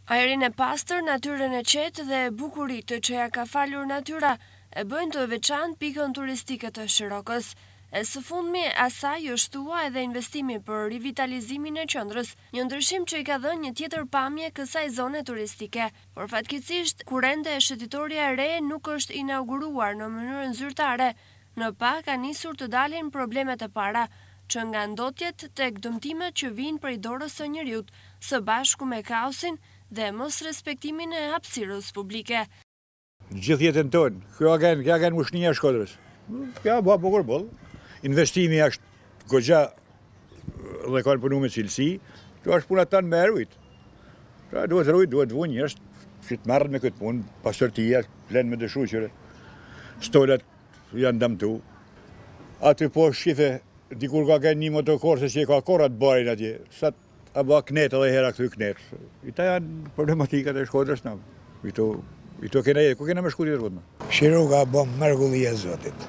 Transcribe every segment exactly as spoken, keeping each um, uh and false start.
Ajrin e pastër, natyrën e qetë dhe bukuritë që ja ka falur natyra e bëjnë të veçantë pikën turistike të Shirokës. E së fundmi asaj është thua edhe investimi për rivitalizimin e qendrës, një ndryshim që i ka dhënë një tjetër pamje kësaj zone turistike. Por fatkeqësisht, kurrente e shëtitoria e re nuk është inauguruar në mënyrën zyrtare. Në pa ka nisur të dalin problemet e para, që nga ndotjet tek dëmtimet që vijnë prej dorës së njeriut, së bashku me kaosin dhe mos respektimin e hapësirës publike. Gjithë jetën tonë, kjo agen, kjo agen mushnia e Shkodrës. Kjo ba bukur boll. Investimi është goxha dhe kanë punu me cilësi, kjo është puna tanë me erujt. Pra duhet rujt, duhet vu njerëz që të marrën me këtë punë, pastërtia, plenë me dëshuqëre, stolat janë damtu. Aty po shife, dikur ka gen një motokorse që i ka korat barin atje, sa a ba knet edhe hera këtu knet. Ita janë problematikat e Shkodrës në. Ito, ito kena jetë, ku kena me shkutit e rrëdme? Shiroka bëm mërgulli e Zotit.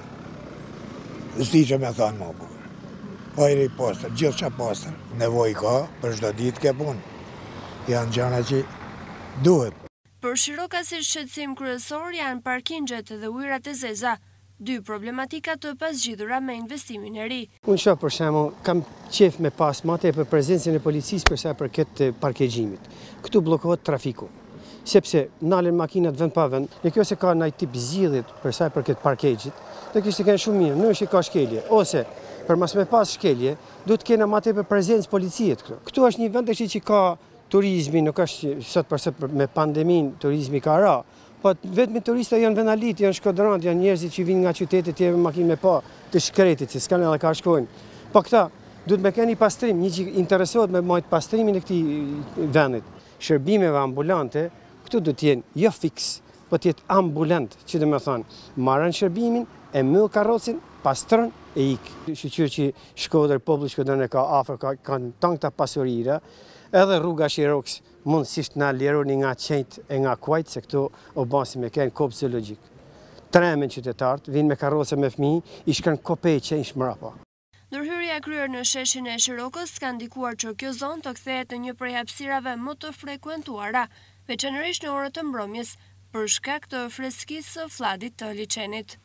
Zdi që me thanë më bukur. Ajri pastër, gjithë që pastër. Nevoj ka, për shdo ditë ke punë. Janë gjana që duhet. Për Shiroka si shqetësim kryesor janë parkingjet dhe ujërat e zeza, dy problematika të pasgjidhura me investimin e ri. Unë shoh për shembull, kam qef me pas më tepër prezencën e policisë për sa për këtë parkegjimit. Këtu bllokohet trafiku. Sepse nalen makinat vend pa vend, në kjo se ka ndaj tip zgjidhjet për sa për këtë parkegjit, do kishte qenë shumë mirë, nëse ka shkelje ose për mas me pas shkelje, duhet të kena më tepër prezencë policie këtu. Këtu është një vend që ka turizmi, nuk është sot përse me pandemin turizmi ka ra. Po vetëm turistët janë venalit, janë shkodrantë, janë njerëzit që vinë nga qytetet tjerë me makinë me pa të shkretit, që s'kanë edhe ka shkojnë. Po këta duhet me keni pastrim, një që interesohet me majtë pastrimin e këtij vendit. Shërbimeve ambulante, këtu do të jenë jo fiks, po të jetë ambulant, që do të thonë, marrën shërbimin, e myll karrocin, pastron e ik. Shqyr që Shkodër, populli Shkodrën e ka afër, ka kanë tanta pasurira, edhe rruga Shirokës mundësisht na lironi nga qenjt e nga kuajt, se këtu o basi me kenë kopë zoologjik. Tremen qytetarët, vinë me karroce me fëmijë, i shkën kopej qenjsh mrapa. Ndërhyrja e kryer në sheshin e Shirokës ka ndikuar që kjo zonë të kthehet në një prej hapësirave më të frekuentuara, veçanërisht në orët e mbrëmjes, për shkak të freskisë së fladit të liçenit.